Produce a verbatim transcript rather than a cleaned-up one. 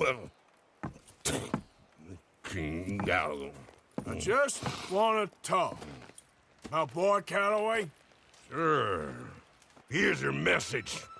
King Gallagher. I just want to talk. My boy Calloway? Sure. Here's your message.